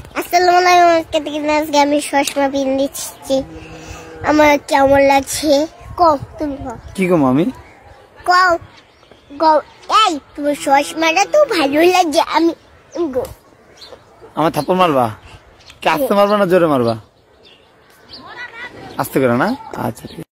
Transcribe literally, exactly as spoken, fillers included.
আসসালামু আলাইকুম, আজকে আমি চশমা পিন্দিছি, আমার কেমন লাগছে কও তুমি? কি গো মামি? কও কও এই তোমার চশমাটা তো ভালো লাগছে। আমি আমার থাপ্পড় মারবা? কি আস্তে মারবা না জোরে মারবা? আস্তে করে না? আচ্ছা।